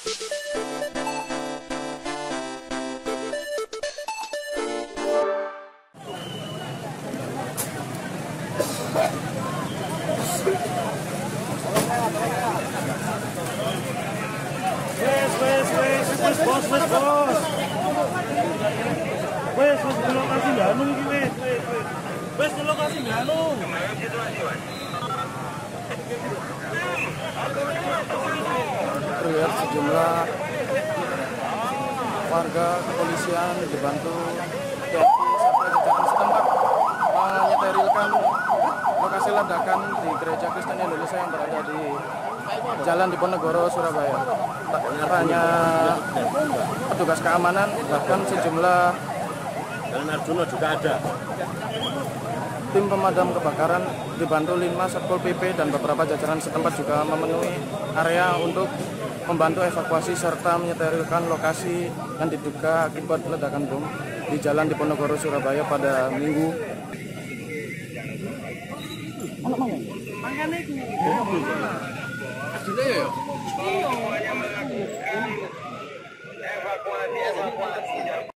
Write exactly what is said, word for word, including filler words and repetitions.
Wes, wes, wes, wes bos, wes bos. Wes, wes di lokasi Bandung iki wes, wes, wes. Wes di lokasi Bandung. Terlihat sejumlah warga kepolisian dibantu T N I serta jajaran setempat menyeterilkan lokasi ledakan di Gereja Kristen Indonesia yang berada di Jalan Diponegoro, Surabaya. Tak hanya petugas keamanan, bahkan sejumlah Dan Arjuna juga ada. tim pemadam kebakaran dibantu Linmas, Satpol P P dan beberapa jajaran setempat juga memenuhi area untuk membantu evakuasi serta menyeterilkan lokasi yang diduga akibat ledakan bom di Jalan Diponegoro, Surabaya pada Minggu. Evakuasi, evakuasi.